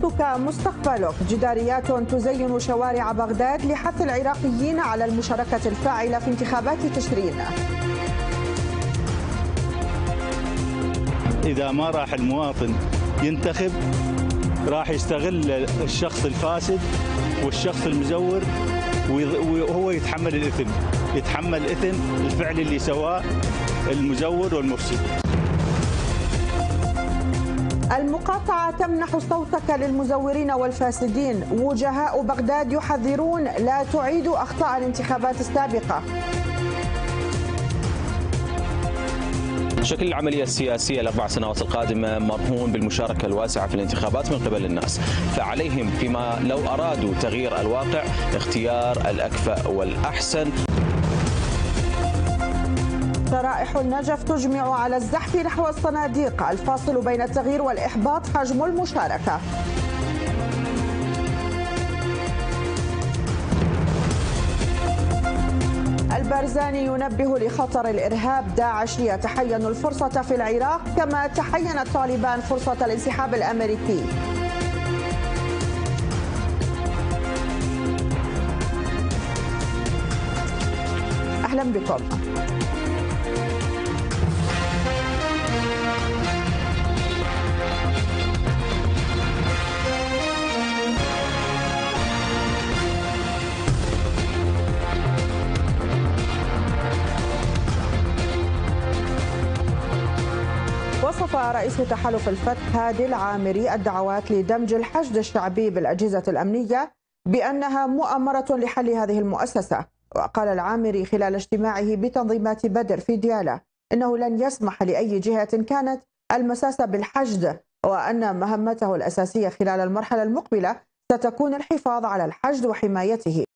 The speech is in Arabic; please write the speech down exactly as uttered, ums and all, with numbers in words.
مستقبلك. جداريات تزين شوارع بغداد لحث العراقيين على المشاركة الفاعلة في انتخابات تشرين. إذا ما راح المواطن ينتخب راح يستغل الشخص الفاسد والشخص المزور وهو يتحمل الإثم، يتحمل إثم الفعل اللي سواه المزور والمفسد. المقاطعة تمنح صوتك للمزورين والفاسدين. وجهاء بغداد يحذرون لا تعيدوا أخطاء الانتخابات السابقة. شكل العملية السياسية الأربع سنوات القادمة مرهون بالمشاركة الواسعة في الانتخابات من قبل الناس، فعليهم فيما لو أرادوا تغيير الواقع اختيار الأكفأ والأحسن. شرائح النجف تجمع على الزحف نحو الصناديق. الفاصل بين التغيير والإحباط حجم المشاركة. البرزاني ينبه لخطر الإرهاب. داعش يتحين الفرصة في العراق كما تحين طالبان فرصة الانسحاب الأمريكي. أهلا بكم. وصف رئيس تحالف الفتح هادي العامري الدعوات لدمج الحشد الشعبي بالأجهزة الأمنية بأنها مؤامرة لحل هذه المؤسسة. وقال العامري خلال اجتماعه بتنظيمات بدر في ديالى إنه لن يسمح لأي جهة كانت المساس بالحشد، وأن مهمته الأساسية خلال المرحلة المقبلة ستكون الحفاظ على الحشد وحمايته.